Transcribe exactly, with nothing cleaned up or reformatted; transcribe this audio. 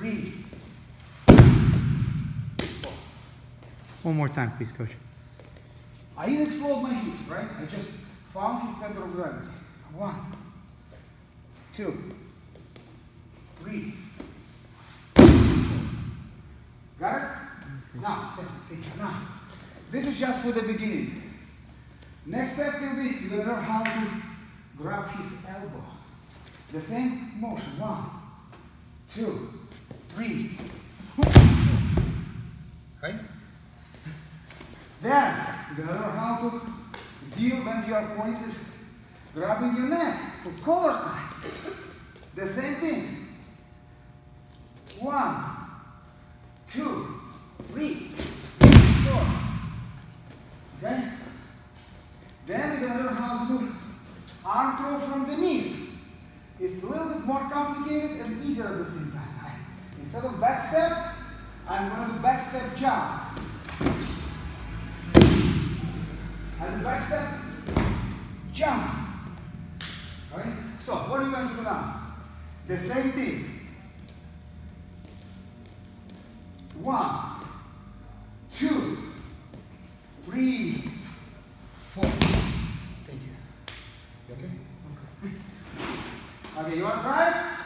three, four. One more time, please, coach. I didn't explode my hips, right? I just found his center of gravity. One, two, three, four. Got it? Now, now, this is just for the beginning. Next step will be you gotta learn how to grab his elbow. The same motion. One, two, three, four. Right? Then you gotta learn how to deal when your point is grabbing your neck for collar tie. The same thing. One, two, three, four. Okay? Then you're going to learn how to do arm throw from the knees. It's a little bit more complicated and easier at the same time. Instead of back step, I'm going to do back step jump. And the back step jump. Alright? So, what are you going to do now? The same thing. One, two, three, four. Thank you. You okay? Okay. Okay, you want to try it?